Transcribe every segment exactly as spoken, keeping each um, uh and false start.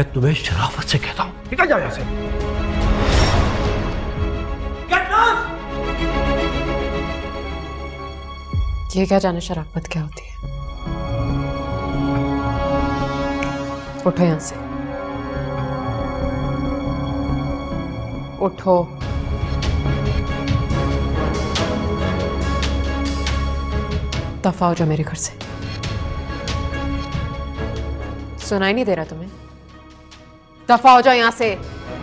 मैं तुम्हें शराफत से कहता हूं, निकल जाओ यहां से। ये क्या जाने शराफत क्या होती है। उठो यहां से, उठो। दफा हो जाओ मेरे घर से। सुनाई नहीं दे रहा तुम्हें? दफा हो जाओ यहां से।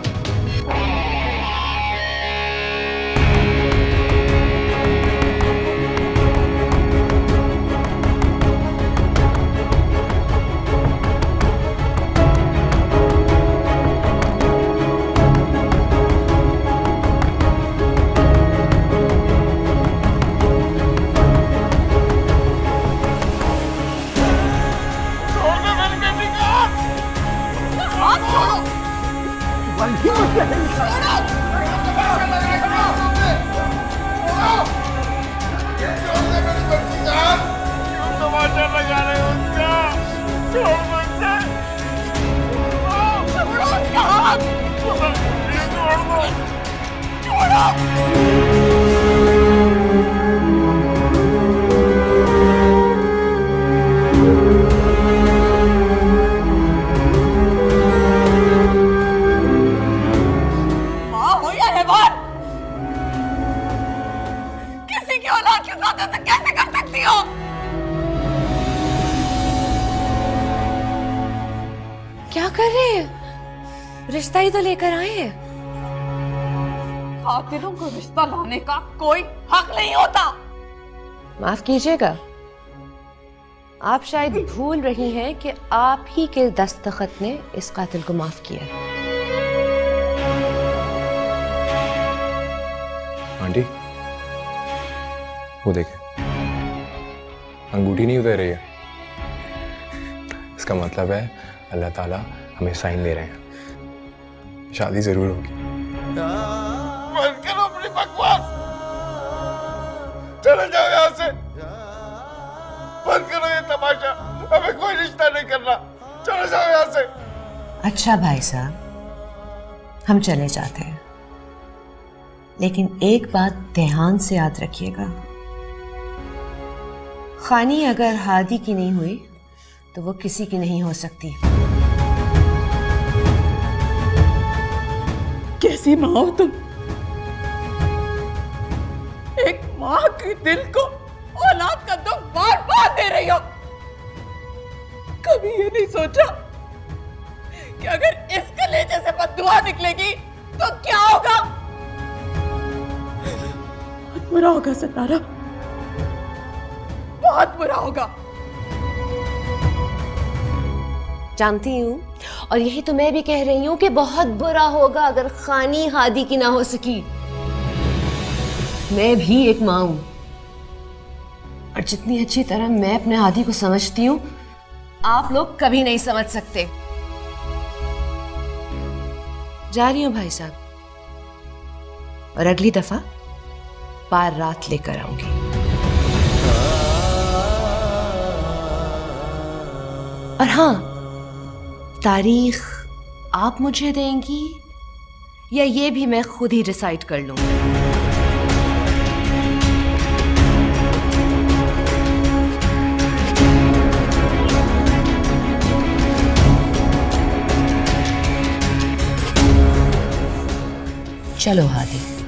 क्या कर रहे हैं? रिश्ता ही तो लेकर आए हैं। कातिलों को रिश्ता लाने का कोई हक नहीं होता। माफ कीजिएगा, आप शायद भूल रही हैं कि आप ही के दस्तखत ने इस कातिल को माफ किया। आंटी, वो देखें, अंगूठी नहीं उतर रही है। इसका मतलब है अल्लाह ताला हमें साइन दे रहे हैं, शादी जरूर होगी। बंद करो अपनी बकवास, चले जाओ यहाँ से। बंद करो ये तमाशा, हमें कोई रिश्ता नहीं करना, चले जाओ यहाँ से। अच्छा भाई साहब, हम चले जाते हैं, लेकिन एक बात ध्यान से याद रखिएगा, खानी अगर हादी की नहीं हुई तो वो किसी की नहीं हो सकती। कैसी माँ हो तुम? एक माँ के दिल को औलाद का दुख बार बार दे रही हो। कभी ये नहीं सोचा कि अगर इस कलेजे से बद्दुआ निकलेगी तो क्या होगा? बहुत बुरा होगा सितारा, बहुत बुरा होगा। जानती हूँ, और यही तो मैं भी कह रही हूँ कि बहुत बुरा होगा अगर खानी हादी की ना हो सकी। मैं भी एक माँ हूं, और जितनी अच्छी तरह मैं अपने हादी को समझती हूँ, आप लोग कभी नहीं समझ सकते। जा रही हूँ भाई साहब, और अगली दफा बार रात लेकर आऊंगी। और हाँ, तारीख आप मुझे देंगी या ये भी मैं खुद ही डिसाइड कर लूंगी? चलो हादी।